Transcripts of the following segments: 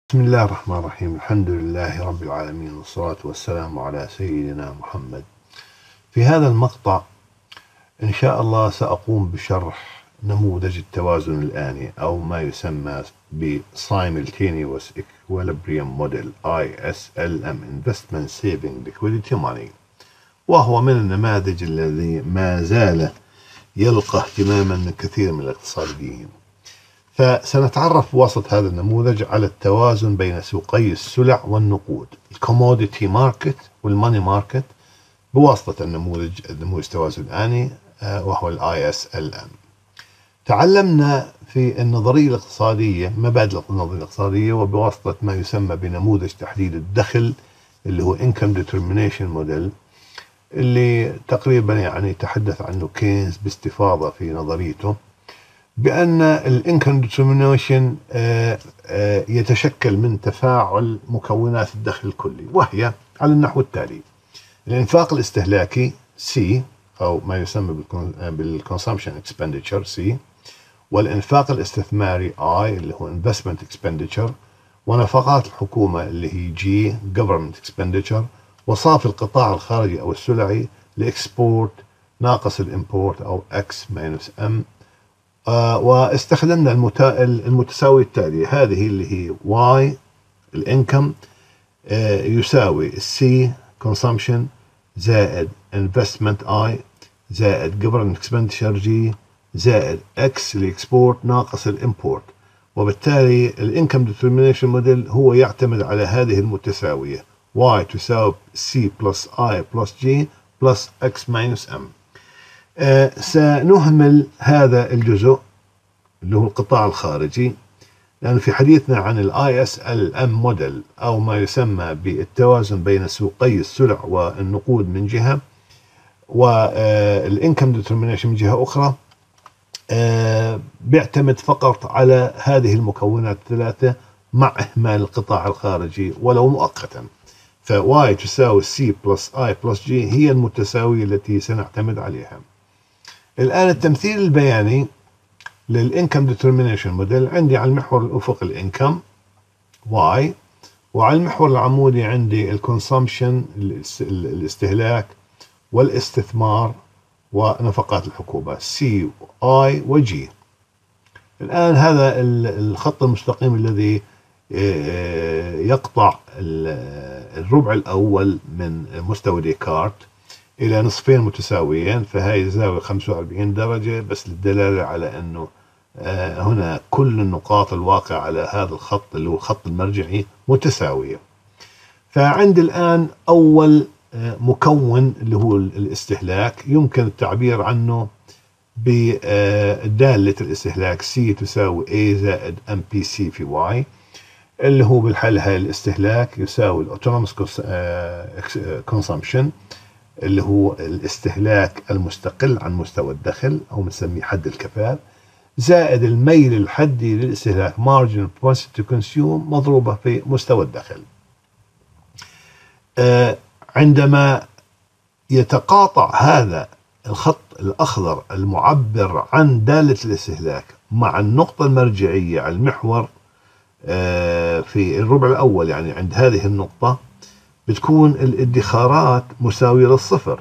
بسم الله الرحمن الرحيم. الحمد لله رب العالمين، والصلاة والسلام على سيدنا محمد. في هذا المقطع إن شاء الله سأقوم بشرح نموذج التوازن الآني أو ما يسمى ب Simultaneous Equilibrium Model ISLM Investment Saving Liquidity Money، وهو من النماذج الذي ما زال يلقى اهتماما من كثير من الاقتصاديين. فسنتعرف بواسطة هذا النموذج على التوازن بين سوقي السلع والنقود، الكوموديتي ماركت والماني ماركت، بواسطة نموذج التوازن الآني وهو ISLM. تعلمنا في النظرية الاقتصادية مبادئ النظرية الاقتصادية وبواسطة ما يسمى بنموذج تحديد الدخل اللي هو Income Determination Model، اللي تقريبا تحدث عنه كينز باستفاضة في نظريته، بأن الانكم ديترمينيشن يتشكل من تفاعل مكونات الدخل الكلي، وهي على النحو التالي: الإنفاق الاستهلاكي C أو ما يسمى بالconsumption expenditure C، والإنفاق الاستثماري I اللي هو investment expenditure، ونفقات الحكومة اللي هي G government expenditure، وصافي القطاع الخارجي أو السلعي الإكسبورت ناقص الإمبورت أو X minus M. واستخدمنا المتساوي التالي، هذه اللي هي Y الانكم يساوي C consumption زائد investment I زائد government expenditure G زائد X الاكسبورت ناقص الامبورت. وبالتالي الانكم determination موديل هو يعتمد على هذه المتساوية Y تساوي C plus I plus G plus X minus M. سنهمل هذا الجزء اللي هو القطاع الخارجي، لأن في حديثنا عن ال ISLM موديل أو ما يسمى بالتوازن بين سوقي السلع والنقود من جهة والإنكم ديترمينيشن من جهة أخرى، بيعتمد فقط على هذه المكونات الثلاثة مع إهمال القطاع الخارجي ولو مؤقتا. ف Y تساوي C plus I plus G هي المتساوية التي سنعتمد عليها. الآن التمثيل البياني للإنكم ديترمينيشن موديل: عندي على المحور الأفقي الإنكم Y، وعلى المحور العمودي عندي الكونسومشن الاستهلاك والاستثمار ونفقات الحكومة C I و G. الآن هذا الخط المستقيم الذي يقطع الربع الأول من مستوى ديكارت إلى نصفين متساويين، فهي زاوية 45 درجة، بس للدلالة على أنه هنا كل النقاط الواقعة على هذا الخط اللي هو الخط المرجعي متساوية. فعندي الآن أول مكون اللي هو الاستهلاك، يمكن التعبير عنه بدالة الاستهلاك C تساوي A زائد MPC في Y، اللي هو بالحل هاي الاستهلاك يساوي الأوتونوموس consumption اللي هو الاستهلاك المستقل عن مستوى الدخل أو بنسميه حد الكفاءة، زائد الميل الحدي للاستهلاك marginal propensity to consume مضروبة في مستوى الدخل. عندما يتقاطع هذا الخط الأخضر المعبر عن دالة الاستهلاك مع النقطة المرجعية على المحور في الربع الأول، يعني عند هذه النقطة بتكون الادخارات مساوية للصفر.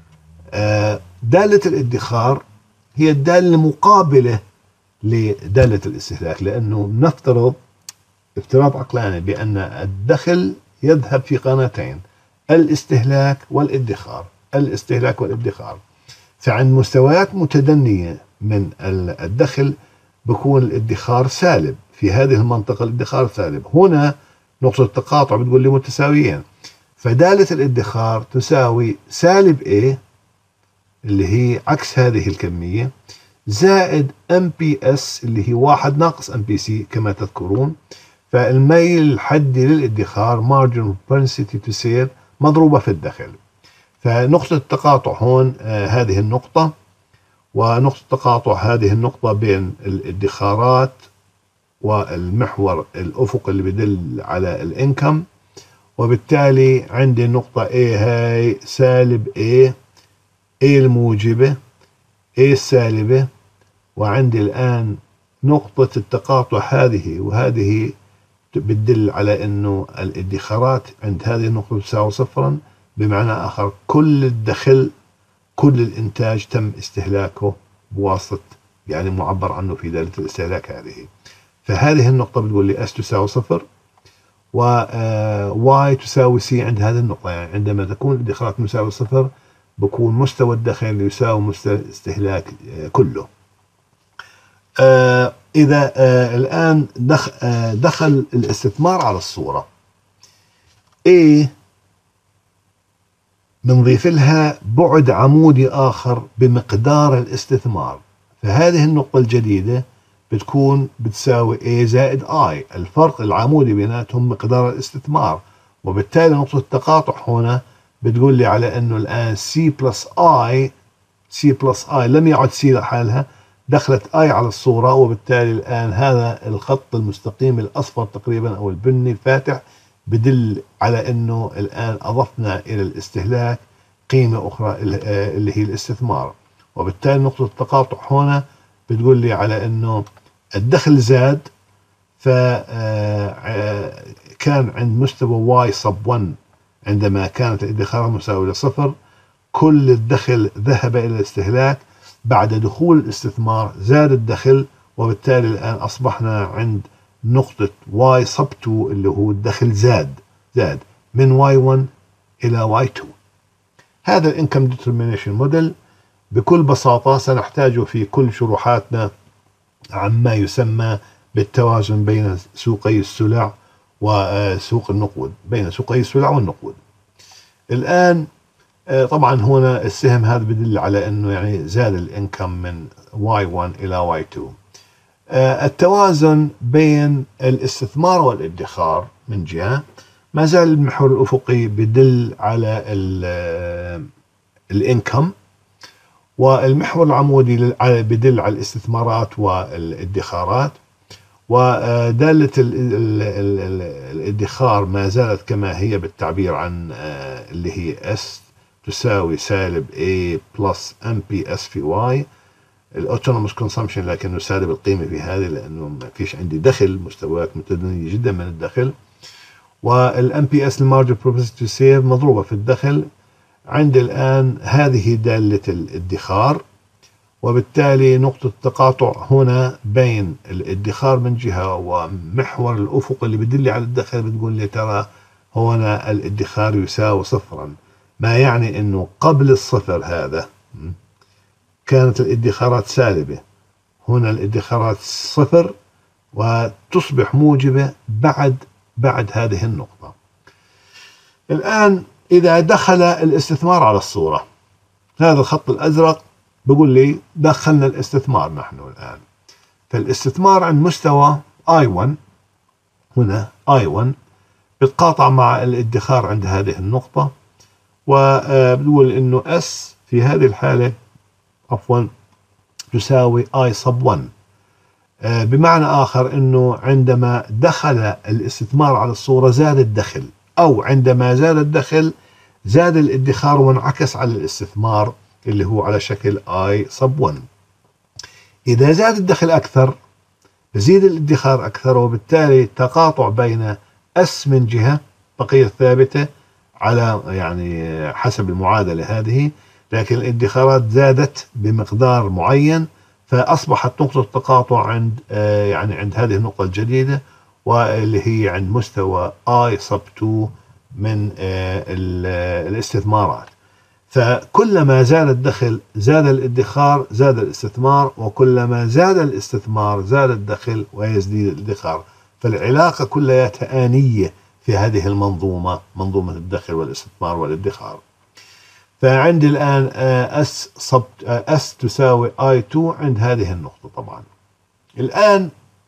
دالة الادخار هي الدالة المقابلة لدالة الاستهلاك، لأنه نفترض افتراض عقلاني بأن الدخل يذهب في قناتين: الاستهلاك والادخار، الاستهلاك والادخار. فعند مستويات متدنية من الدخل بكون الادخار سالب، في هذه المنطقة الادخار سالب. هنا نقطة التقاطع بتقول لي متساويين، فدالة الادخار تساوي سالب A اللي هي عكس هذه الكمية زائد MPS اللي هي 1 ناقص MPC كما تذكرون. فالميل الحدي للادخار marginal propensity to save مضروبة في الدخل. فنقطة التقاطع هون هذه النقطة، ونقطة التقاطع هذه النقطة بين الادخارات والمحور الأفق اللي بدل على الانكم. وبالتالي عندي النقطة A هاي سالب A الموجبة A السالبة، وعندي الآن نقطة التقاطع هذه وهذه بتدل على انه الادخارات عند هذه النقطة تساوي صفرا. بمعنى اخر كل الدخل كل الانتاج تم استهلاكه بواسطة يعني معبر عنه في دالة الاستهلاك هذه. فهذه النقطة بتقول لي S تساوي صفر و Y تساوي C عند هذه النقطة. يعني عندما تكون الادخارات مساوية صفر بكون مستوى الدخل يساوي مستوى الاستهلاك كله. إذا الآن دخل الاستثمار على الصورة A بنضيف لها بعد عمودي آخر بمقدار الاستثمار. فهذه النقطة الجديدة بتكون بتساوي A زائد I. الفرق العمودي بيناتهم مقدار الاستثمار، وبالتالي نقطة التقاطع هنا بتقول لي على أنه الآن C بلس I لم يعد C لحالها، دخلت I على الصورة. وبالتالي الآن هذا الخط المستقيم الأصفر تقريبا أو البني الفاتح بدل على أنه الآن أضفنا إلى الاستهلاك قيمة أخرى اللي هي الاستثمار. وبالتالي نقطة التقاطع هنا بتقول لي على أنه الدخل زاد، فكان عند مستوى Y sub 1 عندما كانت الادخارات مساوية لصفر كل الدخل ذهب إلى الاستهلاك. بعد دخول الاستثمار زاد الدخل، وبالتالي الآن أصبحنا عند نقطة Y sub 2 اللي هو الدخل زاد من Y1 إلى Y2. هذا الانكم ديترمينيشن موديل بكل بساطة سنحتاجه في كل شروحاتنا عما يسمى بالتوازن بين سوقي السلع وسوق النقود، بين سوقي السلع والنقود. الآن طبعا هنا السهم هذا بدل على أنه يعني زاد الانكم من Y1 إلى Y2. التوازن بين الاستثمار والادخار من جهة، ما زال المحور الأفقي بدل على الانكم، والمحور العمودي بدل على الاستثمارات والادخارات. ودالة الادخار ما زالت كما هي بالتعبير عن اللي هي S تساوي سالب A plus MPS في Y الأوتونوموس كونسومشن، لكنه سالب القيمة في هذه لأنه ما فيش عندي دخل، مستويات متدنية جدا من الدخل. والام بي اس المارجن بروبنسيتي تو سيف مضروبة في الدخل. عندي الآن هذه دالة الادخار، وبالتالي نقطة التقاطع هنا بين الادخار من جهة ومحور الأفق اللي بدل على الدخل بتقول لي ترى هنا الادخار يساوي صفرا، ما يعني أنه قبل الصفر هذا كانت الادخارات سالبة، هنا الادخارات صفر وتصبح موجبة بعد هذه النقطة. الآن إذا دخل الاستثمار على الصورة، هذا الخط الأزرق بقول لي دخلنا الاستثمار نحن الآن. فالاستثمار عند مستوى I1 هنا I1 بتقاطع مع الادخار عند هذه النقطة، وبتقول إنه S في هذه الحالة عفوا تساوي I sub 1. بمعنى آخر أنه عندما دخل الاستثمار على الصورة زاد الدخل، أو عندما زاد الدخل زاد الادخار وانعكس على الاستثمار اللي هو على شكل I sub 1. إذا زاد الدخل أكثر بزيد الادخار أكثر، وبالتالي تقاطع بين S من جهة بقية ثابتة على يعني حسب المعادلة هذه، لكن الادخارات زادت بمقدار معين، فأصبحت نقطة التقاطع عند يعني عند هذه النقطة الجديدة، واللي هي عند مستوى I sub 2 من الاستثمارات. فكلما زاد الدخل زاد الادخار زاد الاستثمار، وكلما زاد الاستثمار زاد الدخل ويزيد الادخار. فالعلاقة كلها آنية في هذه المنظومة، منظومة الدخل والاستثمار والادخار. فعندي الآن S تساوي I2 عند هذه النقطة. طبعا الآن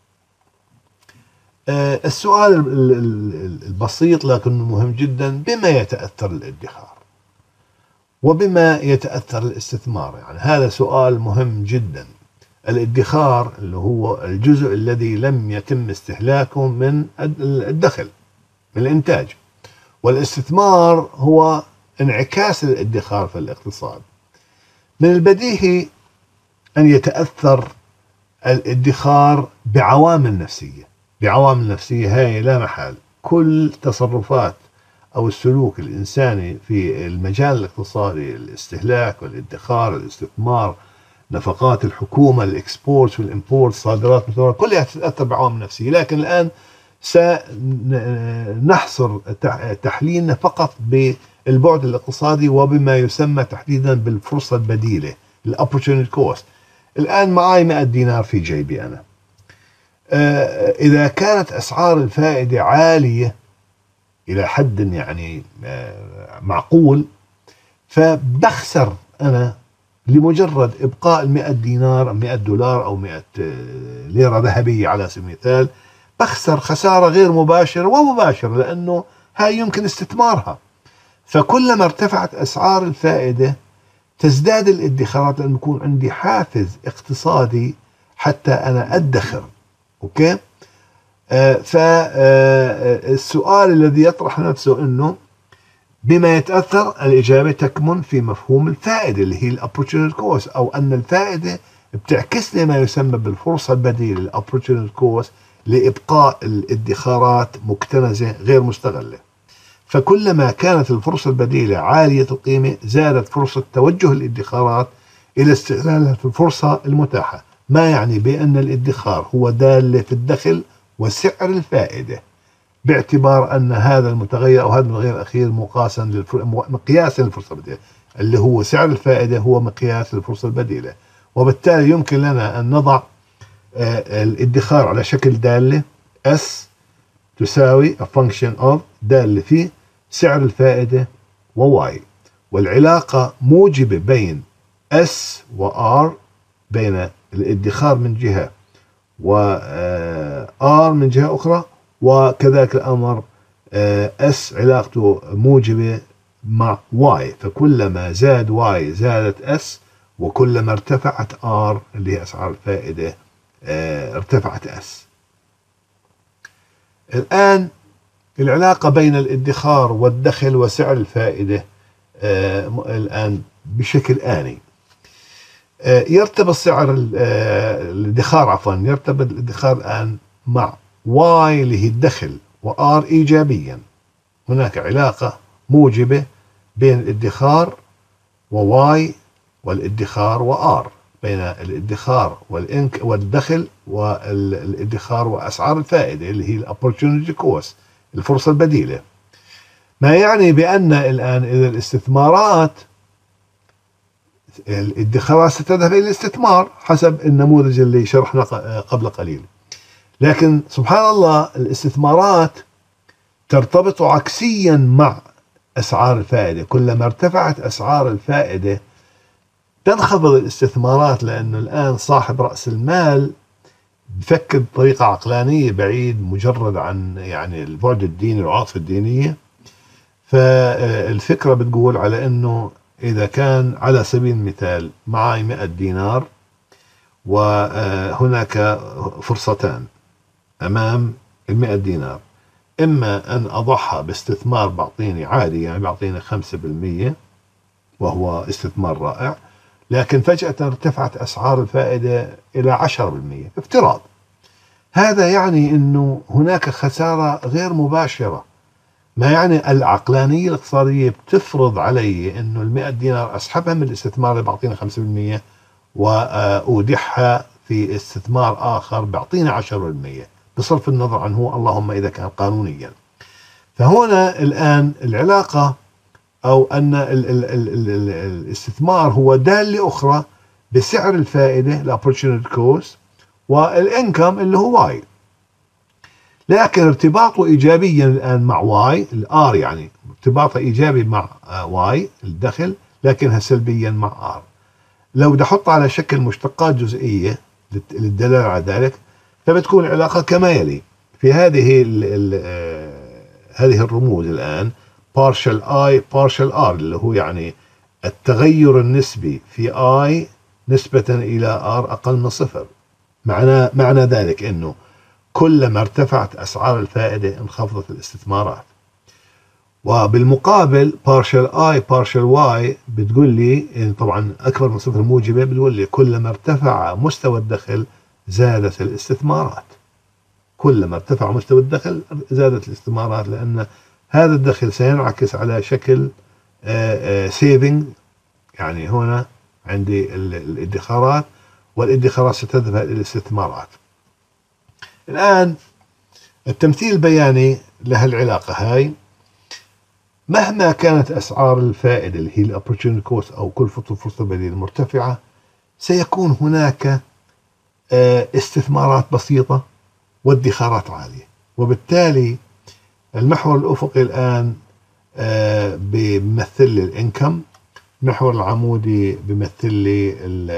السؤال البسيط لكنه مهم جدا، بما يتأثر الادخار وبما يتأثر الاستثمار؟ يعني هذا سؤال مهم جدا. الادخار اللي هو الجزء الذي لم يتم استهلاكه من الدخل من الإنتاج، والاستثمار هو انعكاس الادخار في الاقتصاد. من البديهي أن يتأثر الادخار بعوامل نفسية، بعوامل نفسية هاي لا محال. كل تصرفات أو السلوك الإنساني في المجال الاقتصادي، الاستهلاك والادخار، الاستثمار، نفقات الحكومة، الإكسبورت والإمبورت، صادرات متورطة، كلها تتأثر بعوامل نفسية. لكن الآن سنحصر تحليلنا فقط بالبعد الاقتصادي وبما يسمى تحديدا بالفرصة البديلة، الأوبورتونيتي كوست. الآن معي 100 دينار في جيبي أنا، إذا كانت أسعار الفائدة عالية إلى حد يعني معقول، فبخسر أنا لمجرد إبقاء 100 دينار، 100 دولار أو 100 ليرة ذهبية على سبيل المثال، بخسر خسارة غير مباشرة ومباشرة، لأنه هاي يمكن استثمارها. فكلما ارتفعت أسعار الفائدة تزداد الادخارات، لأنه يكون عندي حافز اقتصادي حتى أنا أدخر. أوكي؟ فالسؤال الذي يطرح نفسه أنه بما يتأثر، الإجابة تكمن في مفهوم الفائدة اللي هي الأوبورتونيتي كوست، أو أن الفائدة بتعكس لي ما يسمى بالفرصة البديلة، الأوبورتونيتي كوست، لإبقاء الادخارات مكتنزة غير مستغلة. فكلما كانت الفرصة البديلة عالية القيمة زادت فرصة توجه الادخارات إلى استغلالها في الفرصة المتاحة، ما يعني بأن الادخار هو دالة في الدخل وسعر الفائدة، باعتبار أن هذا المتغير أو هذا المتغير الأخير مقياسا للفرصة البديلة، اللي هو سعر الفائدة هو مقياس للفرصة البديلة. وبالتالي يمكن لنا أن نضع الادخار على شكل دالة S تساوي a function of دالة في سعر الفائدة و Y، والعلاقة موجبة بين S و R، بين الادخار من جهة و R من جهة أخرى، وكذلك الأمر S علاقته موجبة مع Y، فكلما زاد Y زادت S، وكلما ارتفعت R اللي هي أسعار الفائدة ارتفعت S. الآن العلاقة بين الادخار والدخل وسعر الفائدة الآن بشكل آني. يرتبط سعر الادخار، يرتبط الادخار الآن مع Y اللي هي الدخل، وR إيجابيا. هناك علاقة موجبة بين الادخار وY والادخار وR، بين الادخار والدخل والادخار وأسعار الفائدة اللي هي الأوبورتونيتي كوست، الفرصة البديلة. ما يعني بأن الآن إذا الاستثمارات، الادخارات ستذهب إلى الاستثمار حسب النموذج اللي شرحنا قبل قليل، لكن سبحان الله الاستثمارات ترتبط عكسيا مع أسعار الفائدة. كلما ارتفعت أسعار الفائدة تنخفض الاستثمارات، لأنه الآن صاحب رأس المال بفكر بطريقة عقلانية بعيد مجرد عن يعني البعد الديني والعاطفة الدينية. فالفكرة بتقول على أنه إذا كان على سبيل المثال معي 100 دينار وهناك فرصتان أمام 100 دينار، إما أن أضعها باستثمار بعطيني عادي، يعني بعطيني 5% وهو استثمار رائع، لكن فجأة ارتفعت أسعار الفائدة إلى 10% افتراض. هذا يعني أنه هناك خسارة غير مباشرة. ما يعني العقلانية الاقتصادية بتفرض علي أنه 100 دينار أسحبها من الاستثمار اللي بعطينا 5% وأودعها في استثمار آخر بعطينا 10%، بصرف النظر عنه اللهم إذا كان قانونيا. فهنا الآن العلاقة أو أن الاستثمار هو دالة أخرى بسعر الفائدة الأوبورتونيتي كوست والإنكم اللي هو واي، لكن ارتباطه إيجابيا الآن مع واي، الآر يعني ارتباطه إيجابي مع واي الدخل، لكنها سلبيا مع آر. لو بدي أحط على شكل مشتقات جزئية للدلالة على ذلك، فبتكون العلاقة كما يلي في هذه الرموز الآن: partial I partial R، اللي هو يعني التغير النسبي في I نسبة إلى R أقل من صفر. معنى ذلك أنه كلما ارتفعت أسعار الفائدة انخفضت الاستثمارات. وبالمقابل partial I partial Y بتقول لي يعني طبعا أكبر من صفر موجبة، بتقول لي كلما ارتفع مستوى الدخل زادت الاستثمارات. كلما ارتفع مستوى الدخل زادت الاستثمارات، لأن هذا الدخل سينعكس على شكل سيفنج. يعني هنا عندي الادخارات، والادخارات ستذهب إلى الاستثمارات. الآن التمثيل البياني له العلاقة هاي. مهما كانت أسعار الفائدة اللي هي الأوبورتيونيتي كوست أو كلفة الفرصة البديلة مرتفعة، سيكون هناك استثمارات بسيطة وادخارات عالية، وبالتالي المحور الأفقي الآن بيمثل لي الإنكم، المحور العمودي بيمثل لي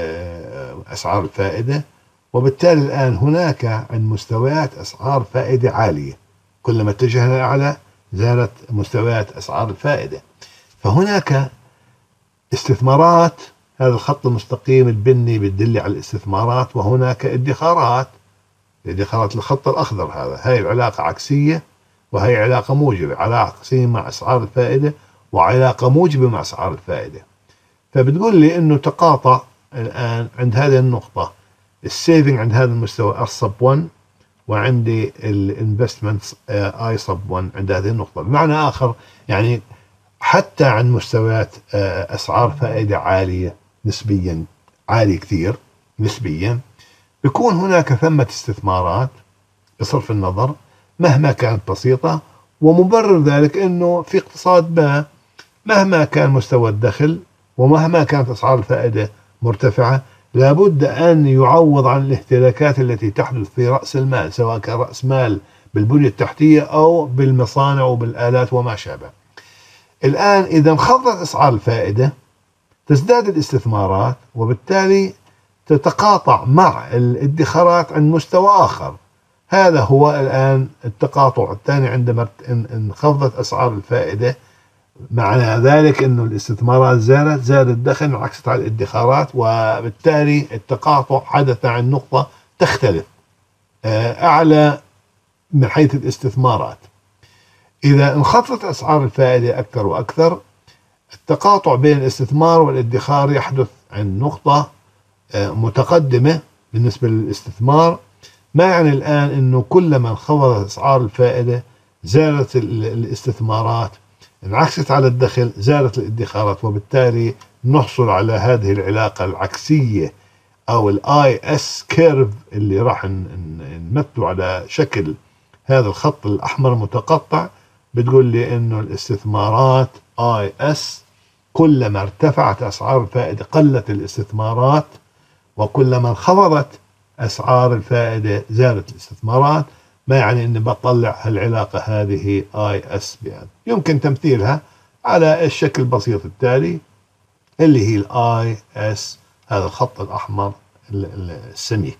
أسعار الفائدة، وبالتالي الآن هناك عند مستويات أسعار فائدة عالية، كلما اتجهنا أعلى زادت مستويات أسعار الفائدة. فهناك استثمارات، هذا الخط المستقيم البني بتدل على الاستثمارات، وهناك ادخارات، الادخارات الخط الأخضر هذا، هاي العلاقة عكسية وهي علاقة موجبة، علاقة عكسية مع أسعار الفائدة وعلاقة موجبة مع أسعار الفائدة. فبتقول لي إنه تقاطع الآن عند هذه النقطة السيفنج عند هذا المستوى R sub 1، وعندي الانفستمنتس I sub 1 عند هذه النقطة. بمعنى آخر يعني حتى عند مستويات أسعار فائدة عالية نسبيا، عالي كثير نسبيا، بيكون هناك ثمة استثمارات بصرف النظر مهما كانت بسيطة. ومبرر ذلك أنه في اقتصاد ما مهما كان مستوى الدخل ومهما كانت أسعار الفائدة مرتفعة لابد أن يعوض عن الاهتلاكات التي تحدث في رأس المال، سواء كان رأس مال بالبنية التحتية أو بالمصانع وبالآلات وما شابه. الآن إذا انخفضت أسعار الفائدة تزداد الاستثمارات، وبالتالي تتقاطع مع الادخارات عند مستوى آخر. هذا هو الآن التقاطع الثاني عندما انخفضت أسعار الفائدة، معنى ذلك أنه الاستثمارات زاد الدخل انعكست على الادخارات، وبالتالي التقاطع حدث عن نقطة تختلف أعلى من حيث الاستثمارات. إذا انخفضت أسعار الفائدة أكثر وأكثر التقاطع بين الاستثمار والادخار يحدث عند نقطة متقدمة بالنسبة للاستثمار. ما يعني الآن أنه كلما انخفضت أسعار الفائدة زادت الاستثمارات، انعكست على الدخل زادت الادخارات، وبالتالي نحصل على هذه العلاقة العكسية أو IS كيرف اللي راح نمثله على شكل هذا الخط الأحمر المتقطع. بتقول لي إنه الاستثمارات IS كلما ارتفعت أسعار الفائدة قلت الاستثمارات، وكلما انخفضت أسعار الفائدة زادت الاستثمارات. ما يعني إني بطلع هالعلاقة هذه IS بهذا. يمكن تمثيلها على الشكل البسيط التالي اللي هي IS، هذا الخط الأحمر السميك.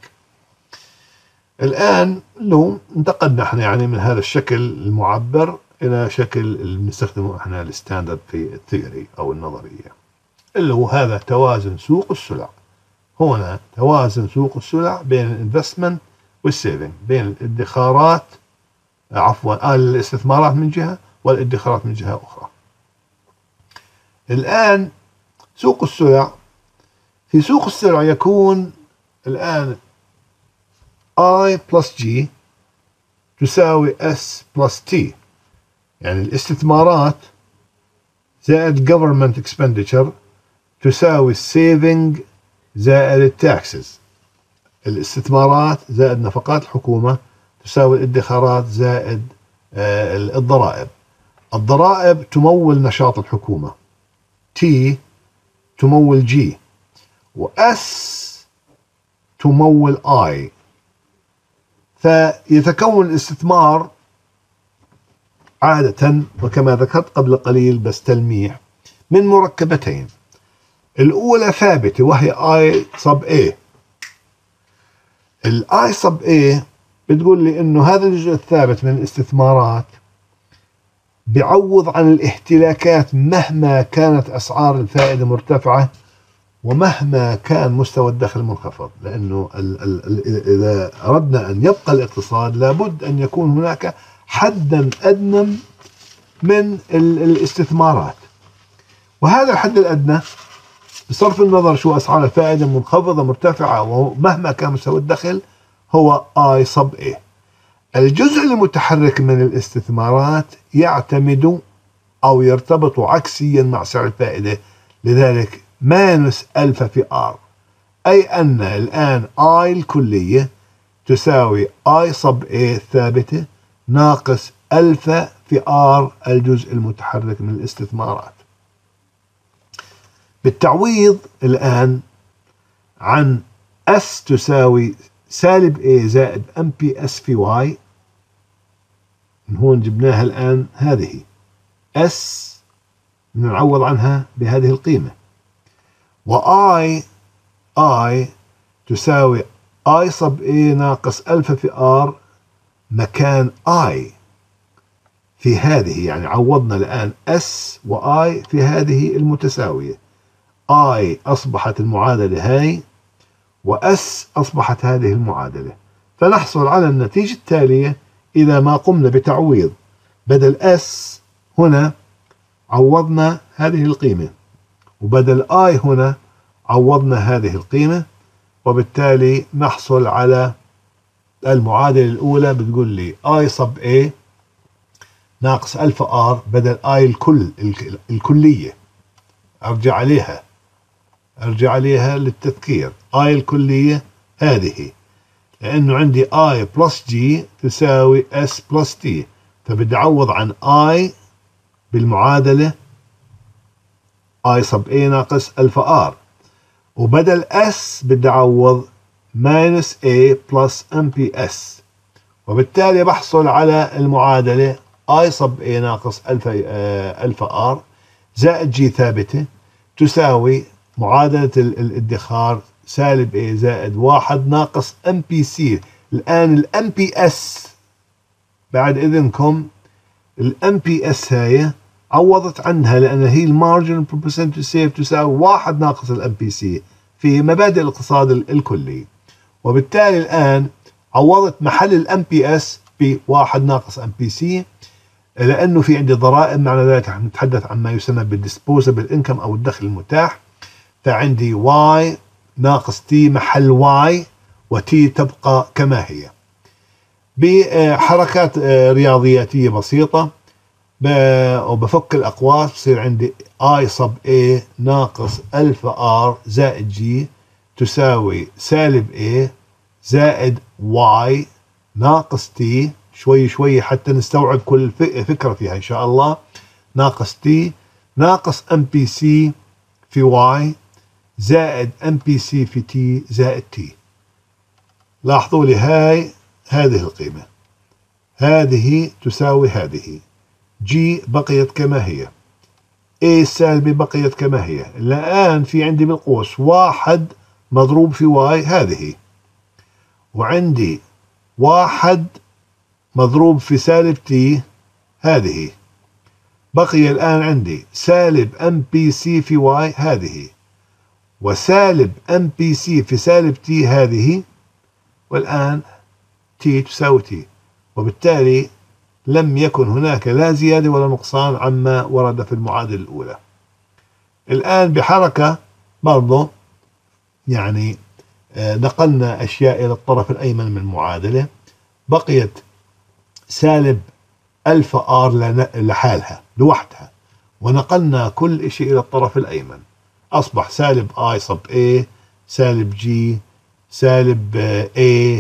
الآن لو انتقلنا احنا يعني من هذا الشكل المعبر إلى شكل اللي بنستخدمه احنا الستاندرد في الثيوري أو النظرية، اللي هو هذا توازن سوق السلع. هنا توازن سوق السلع بين الانفستمنت والسيفنج، بين الادخارات الاستثمارات من جهة والادخارات من جهة أخرى. الآن سوق السلع، في سوق السلع يكون الآن I plus G تساوي S plus T، يعني الاستثمارات زائد government expenditure تساوي السيفنج زائد التاكسز. الاستثمارات زائد نفقات الحكومة تساوي الادخارات زائد الضرائب. الضرائب تمول نشاط الحكومة، T تمول G، وS تمول I. فيتكون الاستثمار عادة وكما ذكرت قبل قليل بس تلميح من مركبتين، الأولى ثابتة وهي I sub A. I sub A بتقول لي إنه هذا الجزء الثابت من الاستثمارات بيعوض عن الاهتلاكات مهما كانت أسعار الفائدة مرتفعة ومهما كان مستوى الدخل منخفض، لأنه إذا أردنا أن يبقى الاقتصاد لابد أن يكون هناك حدا أدنى من الاستثمارات، وهذا الحد الأدنى بصرف النظر شو أسعار الفائدة منخفضة مرتفعة ومهما كان مستوى الدخل هو I sub A. الجزء المتحرك من الاستثمارات يعتمد أو يرتبط عكسيا مع سعر الفائدة، لذلك ماينس ألفا في R، أي أن الآن I الكلية تساوي I صب A الثابتة ناقص ألفا في R الجزء المتحرك من الاستثمارات. بالتعويض الآن عن S تساوي سالب A زائد MPS في Y، من هون جبناها الآن هذه S نعوض عنها بهذه القيمة، و I تساوي I صب A ناقص ألفا في R مكان I في هذه، يعني عوضنا الآن S و I في هذه المتساوية. I أصبحت المعادلة هاي، وS أصبحت هذه المعادلة، فنحصل على النتيجة التالية إذا ما قمنا بتعويض. بدل S هنا عوضنا هذه القيمة، وبدل I هنا عوضنا هذه القيمة، وبالتالي نحصل على المعادلة الأولى بتقول لي I صب A ناقص ألفا R بدل I الكلية. أرجع عليها للتذكير. I الكلية هذه، لأنه عندي I بلس G تساوي S بلس T، فبدي أعوض عن I بالمعادلة I صب A ناقص ألفا R، وبدل S بدي أعوض ماينس A بلس MPS، وبالتالي بحصل على المعادلة I صب A ناقص ألفا R زائد G ثابتة تساوي معادلة الادخار سالب A زائد 1 ناقص MPC. الآن ال MPS بعد إذنكم ال MPS هاي عوضت عنها، لأن هي المارجن percent to save تساوي 1 ناقص ال MPC في مبادئ الاقتصاد الكلي، وبالتالي الآن عوضت محل ال MPS ب 1 ناقص MPC، لأنه في عندي ضرائب، معنى ذلك نتحدث عن ما يسمى بالديسبوزبل انكم أو الدخل المتاح، فعندي Y ناقص T محل Y، وT تبقى كما هي. بحركات رياضياتية بسيطة وبفك الأقواس بصير عندي I صب A ناقص ألفا R زائد G تساوي سالب A زائد Y ناقص T، شوي شوي حتى نستوعب كل فكرة فيها إن شاء الله، ناقص T ناقص MPC في Y زائد MPC في T زائد T. لاحظوا لي هذه القيمة، هذه تساوي هذه، G بقيت كما هي، A السالبة بقيت كما هي. الآن في عندي بالقوس 1 مضروب في Y هذه، وعندي 1 مضروب في سالب T هذه، بقي الآن عندي سالب MPC في Y هذه، وسالب MPC في سالب T هذه، والآن T تساوي T، وبالتالي لم يكن هناك لا زيادة ولا نقصان عما ورد في المعادلة الأولى. الآن بحركة برضو يعني نقلنا أشياء إلى الطرف الأيمن من المعادلة، بقيت سالب ألفا R لحالها لوحدها، ونقلنا كل شيء إلى الطرف الأيمن، أصبح سالب I صب A سالب G سالب A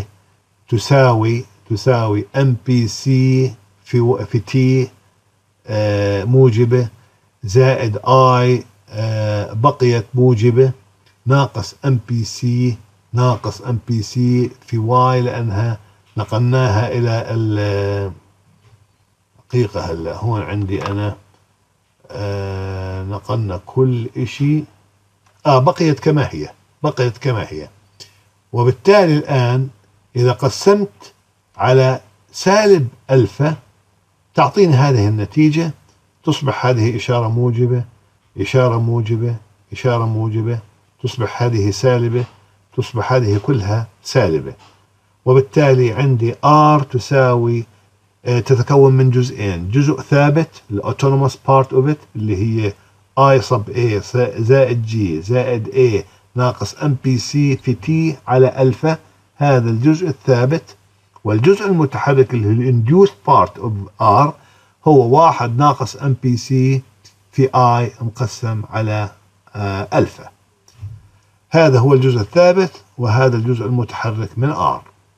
تساوي MPC في T موجبة زائد I بقيت موجبة ناقص MPC في Y، لأنها نقلناها إلى دقيقة. هلا هون عندي أنا نقلنا كل إشي بقيت كما هي، وبالتالي الآن إذا قسمت على سالب ألفا تعطيني هذه النتيجة، تصبح هذه إشارة موجبة إشارة موجبة إشارة موجبة، تصبح هذه سالبة، تصبح هذه كلها سالبة، وبالتالي عندي R تساوي تتكون من جزئين، جزء ثابت الأوتونوموس بارت اوف ات اللي هي I صب A زائد G زائد A ناقص MPC في T على ألفا، هذا الجزء الثابت، والجزء المتحرك اللي هو الانديوست بارت اوف ار هو 1 ناقص ام بي سي في اي مقسم على الفا. هذا هو الجزء الثابت وهذا الجزء المتحرك من ار.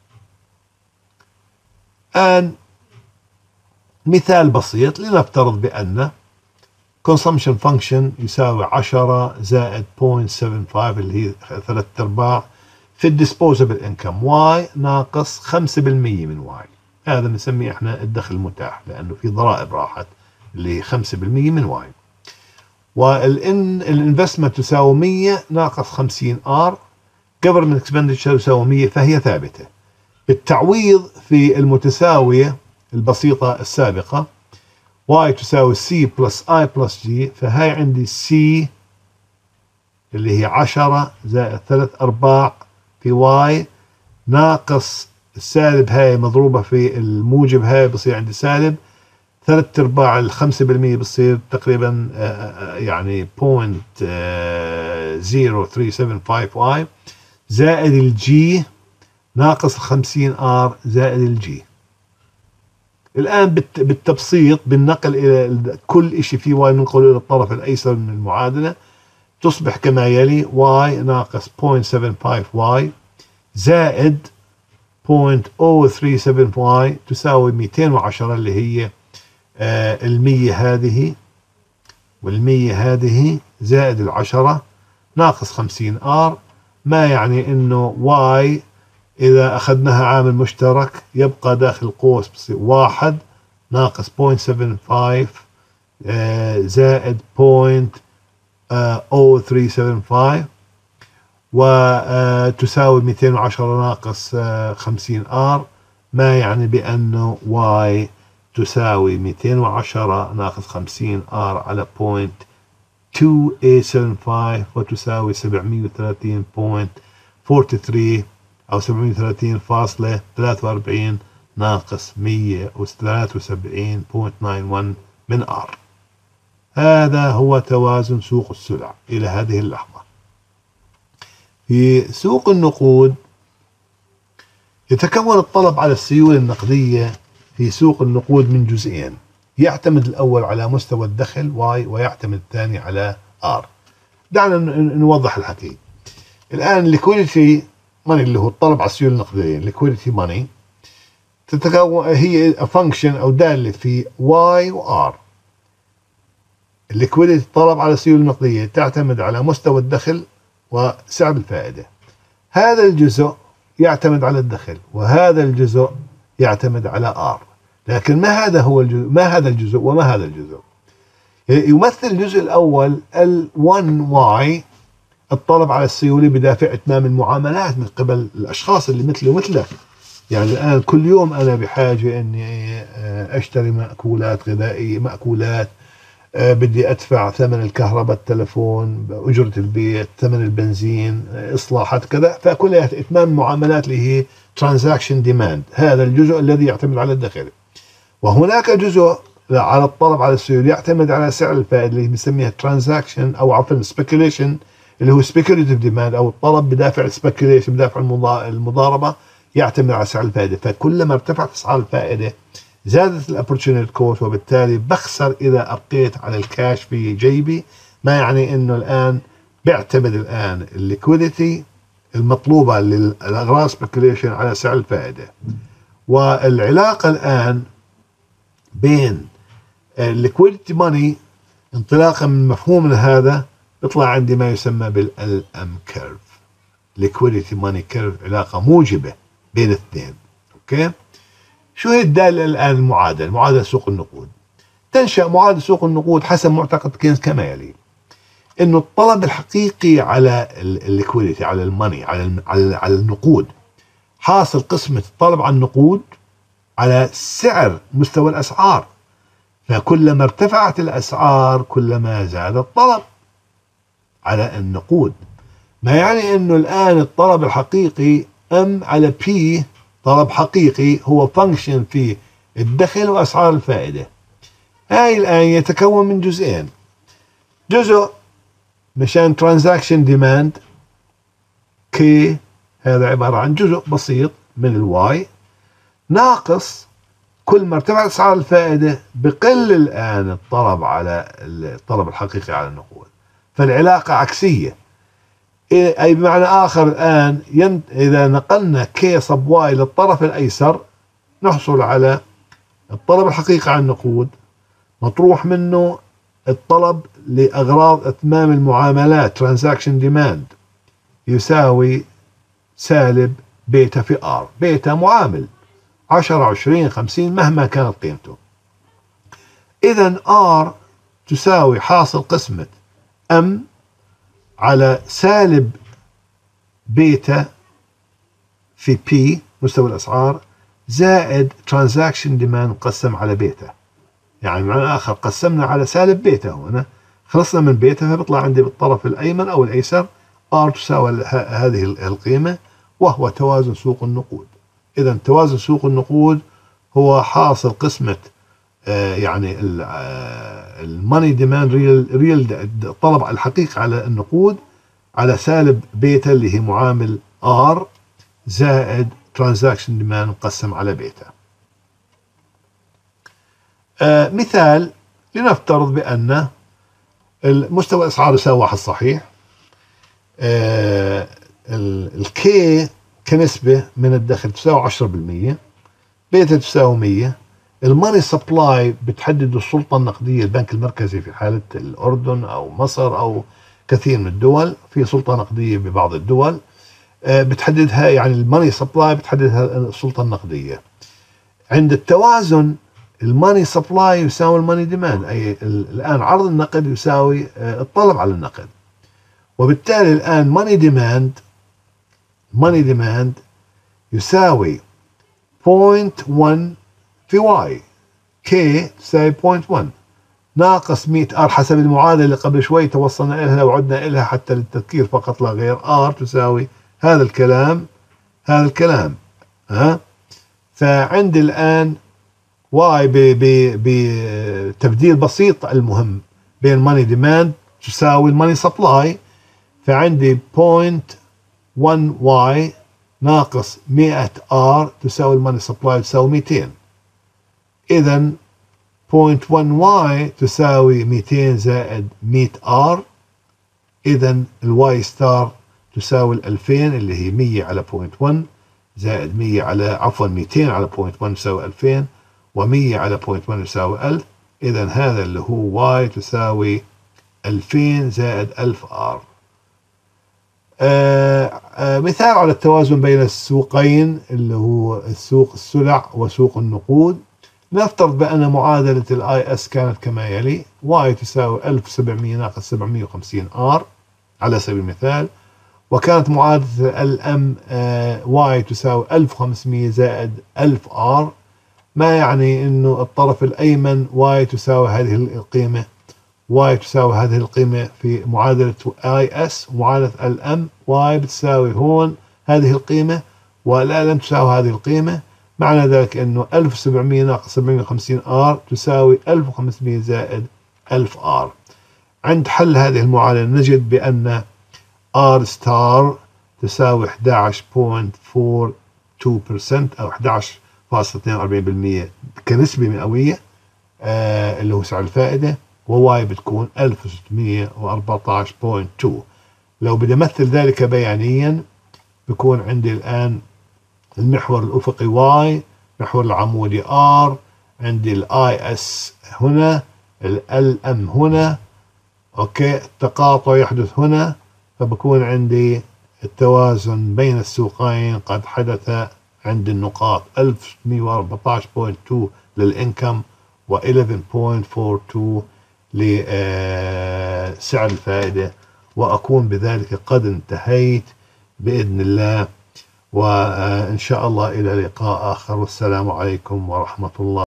الآن مثال بسيط، لنفترض بأن consumption function يساوي 10 زائد 0.75 اللي هي 3/4 في الديسبوزبل انكم y ناقص 5% من y. هذا بنسميه احنا الدخل المتاح لأنه في ضرائب راحت اللي هي 5% من y. والانفستمنت تساوي 100 ناقص 50 r. government expenditure يساوي 100 فهي ثابتة. بالتعويض في المتساوية البسيطة السابقة y تساوي c plus i plus g، فهاي عندي c اللي هي 10 زائد 3/4 في y ناقص السالب هاي مضروبة في الموجب هاي بصير عندي سالب 3/4 5% بصير تقريبا يعني 0.0375y زائد الجي ناقص 50 r زائد الجي. الآن بالتبسيط بالنقل إلى كل شيء في y ننقله إلى الطرف الأيسر من المعادلة تصبح كما يلي y ناقص 0.75y زائد 0.037y تساوي 210 اللي هي 100 هذه وال100 هذه زائد 10 ناقص 50 r، ما يعني انه y اذا اخذناها عامل مشترك يبقى داخل قوس بصير 1 ناقص 0.75 زائد 0.0375 وتساوي 210 ناقص 50 r، ما يعني بأنه y تساوي 210 ناقص 50 r على 0.2875 وتساوي 730.43 أو 730.43 ناقص 173.91 من r. هذا هو توازن سوق السلع إلى هذه اللحظة. في سوق النقود يتكون الطلب على السيولة النقدية في سوق النقود من جزئين، يعتمد الأول على مستوى الدخل Y ويعتمد الثاني على R. دعنا نوضح الحكي. الآن liquidity money اللي هو الطلب على السيولة النقدية liquidity money تتكون هي function أو دالة في Y و R. liquidity الطلب على السيولة النقدية تعتمد على مستوى الدخل وسعر الفائدة. هذا الجزء يعتمد على الدخل وهذا الجزء يعتمد على R. لكن ما هذا هو الجزء، ما هذا الجزء وما هذا الجزء. يمثل الجزء الأول ال1Y الطلب على السيولة بدافع إتمام المعاملات من قبل الأشخاص اللي مثلي ومثلك. يعني الآن كل يوم أنا بحاجة إني أشتري مأكولات غذائية، مأكولات، بدي أدفع ثمن الكهرباء، التلفون، أجرة البيت، ثمن البنزين، إصلاحات كذا، فكلها إتمام معاملات اللي هي transaction demand. هذا الجزء الذي يعتمد على الدخل. وهناك جزء على الطلب على السيولة يعتمد على سعر الفائدة اللي بنسميها transaction أو عفوا speculation اللي هو speculative demand أو الطلب بدافع speculation بدافع المضاربة يعتمد على سعر الفائدة. فكلما ارتفعت أسعار الفائدة زادت الopportunity cost وبالتالي بخسر إذا أبقيت على الكاش في جيبي. ما يعني إنه الآن بيعتمد الآن الليكويديتي المطلوبة للأغراض speculation على سعر الفائدة. والعلاقة الآن بين liquidity money انطلاقا من مفهوم هذا بيطلع عندي ما يسمى بالLM curve. liquidity money curve علاقة موجبة بين الاثنين. اوكي، شو هي الدالة الآن؟ معادلة سوق النقود. تنشأ معادلة سوق النقود حسب معتقد كينز كما يلي: انه الطلب الحقيقي على الليكويديتي، على الماني، على النقود، حاصل قسمة الطلب على النقود على سعر مستوى الأسعار. فكلما ارتفعت الأسعار كلما زاد الطلب على النقود. ما يعني انه الآن الطلب الحقيقي M على P طلب حقيقي هو فانكشن في الدخل وأسعار الفائدة. هاي الآن يتكون من جزئين: جزء مشان ترانزاكشن ديماند K، هذا عبارة عن جزء بسيط من الواي ناقص كل ما ارتفعت أسعار الفائدة بقل الآن الطلب الحقيقي على النقود. فالعلاقة عكسية. أي بمعنى آخر الآن إذا نقلنا كي صب واي للطرف الأيسر نحصل على الطلب الحقيقي على النقود مطروح منه الطلب لأغراض إتمام المعاملات transaction demand يساوي سالب بيتا في R. بيتا معامل 10 20 50 مهما كانت قيمته. إذن R تساوي حاصل قسمة M على سالب بيتا في P مستوى الأسعار زائد transaction demand مقسم على بيتا. يعني بمعنى آخر قسمنا على سالب بيتا هنا، خلصنا من بيتا فبيطلع عندي بالطرف الأيمن أو الأيسر R تساوي هذه القيمة، وهو توازن سوق النقود. إذا توازن سوق النقود هو حاصل قسمة يعني الماني ديماند ريال الطلب الحقيقي على النقود على سالب بيتا اللي هي معامل R زائد ترانزاكشن ديماند مقسم على بيتا. مثال، لنفترض بأن المستوى الأسعار يساوي واحد صحيح. الكي كنسبة من الدخل تساوي 10%، بيتا تساوي 100. الماني سبلاي بتحدد السلطة النقدية البنك المركزي في حالة الأردن أو مصر أو كثير من الدول، في سلطة نقدية ببعض الدول بتحددها، يعني الماني سبلاي بتحددها السلطة النقدية. عند التوازن الماني سبلاي يساوي الماني ديماند، أي الآن عرض النقد يساوي الطلب على النقد، وبالتالي الآن ماني ديماند يساوي 0.1 في واي، كي تساوي 0.1 ناقص 100 R حسب المعادلة اللي قبل شوي توصلنا إلها وعدنا إلها حتى للتذكير فقط لا غير. R تساوي هذا الكلام فعندي الآن واي بتبديل بسيط المهم بين ماني ديماند تساوي الماني سبلاي، فعندي 0.1 واي ناقص 100 R تساوي الماني سبلاي تساوي 200. إذا 0.1 واي تساوي 200 زائد 100 R. إذا الواي ستار تساوي 2000 اللي هي 100 على 0.1 زائد 100 على 200 على 0.1 يساوي 2000 و100 على 0.1 يساوي 1000. إذا هذا اللي هو واي تساوي 2000 زائد 1000 R. مثال على التوازن بين السوقين اللي هو سوق السلع وسوق النقود. نفترض بأن معادلة الاي اس كانت كما يلي: واي تساوي 1700 ناقص 750 R على سبيل المثال، وكانت معادلة الام واي تساوي 1500 زائد 1000 R، ما يعني انه الطرف الايمن واي تساوي هذه القيمة، واي تساوي هذه القيمة في معادلة اي اس، ومعادلة الام واي بتساوي هون هذه القيمة والام تساوي هذه القيمة. معنى ذلك انه 1700 ناقص 750 R تساوي 1500 زائد 1000 R. عند حل هذه المعادلة نجد بأن R ستار تساوي 11.42% أو 11.42% كنسبة مئوية اللي هو سعر الفائدة، وواي بتكون 1614.2. لو بدي أمثل ذلك بيانيا بكون عندي الآن المحور الأفقي واي، محور العمودي R، عندي الاي اس هنا، الام هنا، اوكي، التقاطع يحدث هنا، فبكون عندي التوازن بين السوقين قد حدث عند النقاط 1614.2 للإنكم و 11.42 لسعر الفائدة، وأكون بذلك قد انتهيت بإذن الله، وإن شاء الله إلى لقاء آخر، والسلام عليكم ورحمة الله.